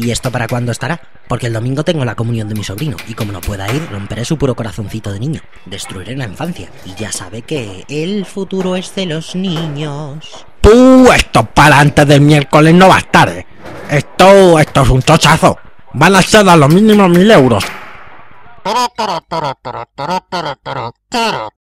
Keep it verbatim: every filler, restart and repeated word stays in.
¿Y esto para cuándo estará? Porque el domingo tengo la comunión de mi sobrino, y como no pueda ir, romperé su puro corazoncito de niño. Destruiré la infancia. Y ya sabe que el futuro es de los niños. Tú, esto para antes del miércoles no va a estar, ¿eh? Esto, esto es un tochazo. Van a ser a lo mínimo mil euros.